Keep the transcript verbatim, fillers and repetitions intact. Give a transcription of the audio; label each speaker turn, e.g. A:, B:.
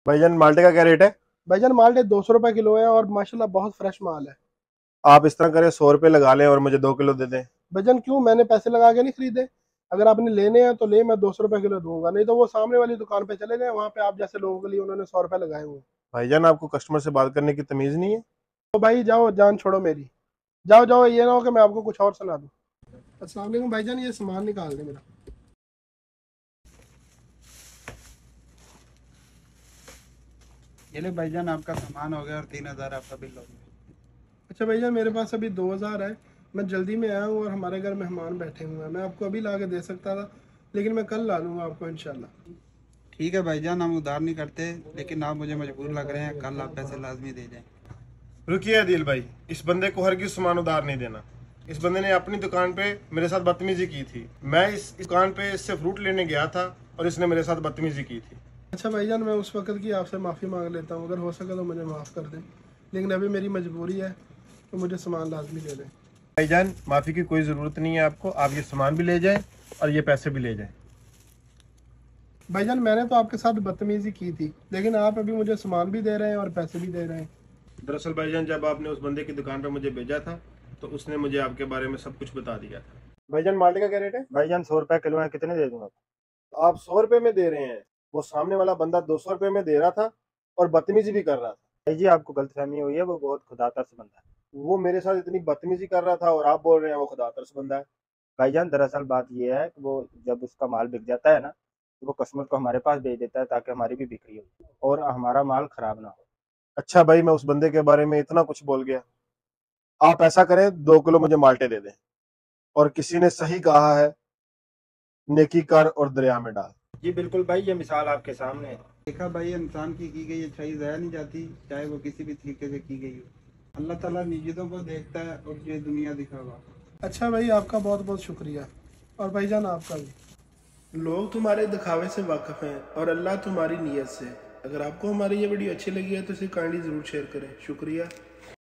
A: भाईजान माल्टे का क्या रेट है?
B: भाईजान माल्टे दो सौ रुपए किलो है और माशाल्लाह बहुत फ्रेश माल है।
A: आप इस तरह करें, सौ रुपए लगा लें और मुझे दो किलो दे दें।
B: भाईजान क्यों, मैंने पैसे लगा के नहीं खरीदे। अगर आपने लेने हैं तो ले, मैं दो सौ रुपए किलो दूंगा, नहीं तो वो सामने वाली दुकान पे चले जाए, वहां पे आप जैसे लोगों के लिए उन्होंने सौ रुपए लगाए हुए हैं।
A: भाईजान आपको कस्टमर से बात करने की तमीज नहीं है?
B: तो भाई जाओ, जान छोड़ो मेरी। जाओ जाओ, ये ना हो कि मैं आपको कुछ और सुना दूं। अस्सलाम वालेकुम भाईजान, ये सामान निकाल दे मेरा।
C: ये ले भाईजान, आपका सामान हो गया और तीन हजार आपका बिल हो गया।
B: अच्छा भैया, मेरे पास अभी दो हज़ार है। मैं जल्दी में आया हूँ और हमारे घर मेहमान बैठे हुए हैं। मैं आपको अभी ला के दे सकता था, लेकिन मैं कल ला दूंगा आपको इंशाल्लाह।
C: ठीक है भाईजान, हम उधार नहीं करते, लेकिन आप मुझे मजबूर लग रहे हैं, कल आप पैसे लाजमी दे जाएं।
A: रुकिए अदील भाई, इस बंदे को हरगिज सामान उधार नहीं देना। इस बंदे ने अपनी दुकान पे मेरे साथ बदतमीजी की थी। मैं इस इस दुकान पे इससे फ्रूट लेने गया था और इसने मेरे साथ बदतमीजी की थी।
B: अच्छा भाईजान, मैं उस वक्त की आपसे माफ़ी मांग लेता हूँ। अगर हो सके तो मुझे माफ़ कर दें, लेकिन अभी मेरी मजबूरी है, तो मुझे सामान लाजमी दे दें।
A: भाईजान माफी की कोई जरूरत नहीं है आपको, आप ये सामान भी ले जाएं और ये पैसे भी ले जाएं।
B: भाईजान मैंने तो आपके साथ बदतमीजी की थी, लेकिन आप अभी मुझे सामान भी दे रहे हैं और पैसे भी दे रहे हैं।
A: दरअसल भाईजान, जब आपने उस बंदे की दुकान पर मुझे भेजा था तो उसने मुझे आपके बारे में सब कुछ बता दिया था। भाईजान माल्टे का क्या रेट है?
D: भाईजान सौ रुपए किलो है, कितने दे दूंगा?
A: आप सौ रुपए में दे रहे हैं, वो सामने वाला बंदा दो सौ रुपए में दे रहा था और बदतमीजी भी कर रहा था।
D: भाई जी, आपको गलतफहमी हुई है, वो बहुत खुदातर से बंदा है।
A: वो मेरे साथ इतनी बदतमीजी कर रहा था और आप बोल रहे हैं वो खुदा तरस बंदा है।
D: भाईजान दरअसल बात ये है कि वो जब उसका माल बिक जाता है ना, तो वो कस्टमर को हमारे पास भेज देता है ताकि हमारी भी बिक्री हो और हमारा माल खराब ना हो।
A: अच्छा भाई, मैं उस बंदे के बारे में इतना कुछ बोल गया। आप ऐसा करें, दो किलो मुझे माल्टे दे दें। और किसी ने सही कहा है, नेकी कर और दरिया में डाल।
D: जी बिल्कुल भाई, ये मिसाल आपके सामने है।
C: देखा भाई, इंसान की की गई अच्छाई ज़ाया नहीं जाती, चाहे वो किसी भी तरीके से की गई हो। अल्लाह ताला निजीदों को देखता है और ये दुनिया दिखावा।
B: अच्छा भाई, आपका बहुत बहुत शुक्रिया। और भाईजान आपका भी। लोग तुम्हारे दिखावे से वाकिफ हैं और अल्लाह तुम्हारी नीयत से। अगर आपको हमारी ये वीडियो अच्छी लगी है तो इसे काइंडली ज़रूर शेयर करें। शुक्रिया।